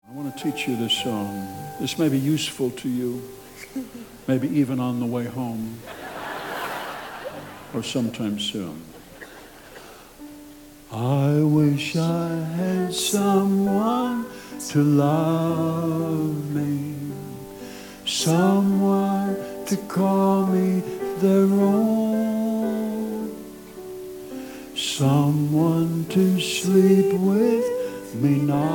I want to teach you this song. This may be useful to you, maybe even on the way home, or sometime soon. I wish I had someone to love me, someone to call me their own, someone to sleep with me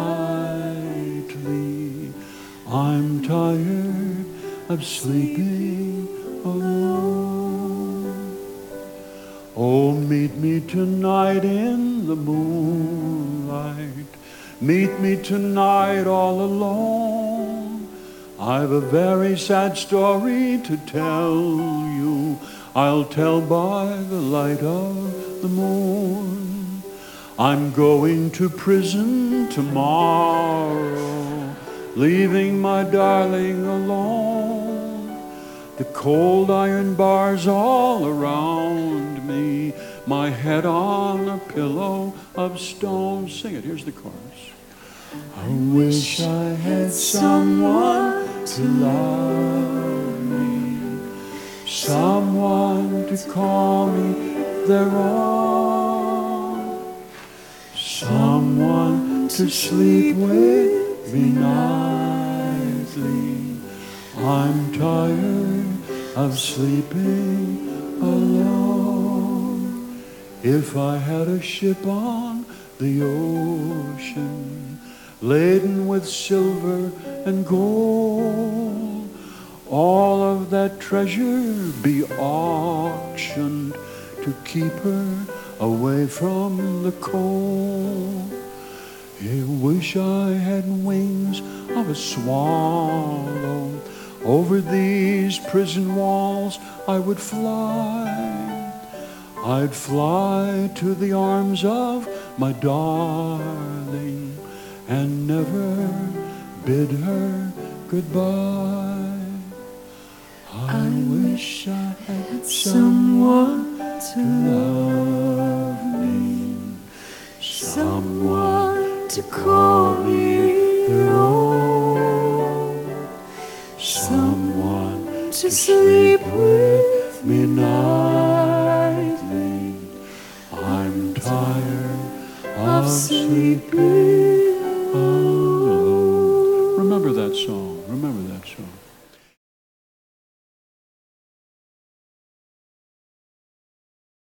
nightly. I'm tired of sleeping alone. Oh, meet me tonight in the moonlight. Meet me tonight all alone. I've a very sad story to tell you. I'll tell by the light of the moon. I'm going to prison tomorrow, leaving my darling alone. The cold iron bars all around me, my head on a pillow of stone. Sing it, here's the chorus. I wish I had someone to love me, someone to call me their own, someone to sleep with me nightly. I'm tired of sleeping alone. If I had a ship on the ocean, laden with silver and gold, all of that treasure be auctioned to keep her away from the cold. I wish I had wings of a swallow. Over these prison walls I would fly. I'd fly to the arms of my darling and never bid her goodbye. I wish I had someone to love me, someone to call me their own, someone to sleep with me nightly. I'm tired of sleeping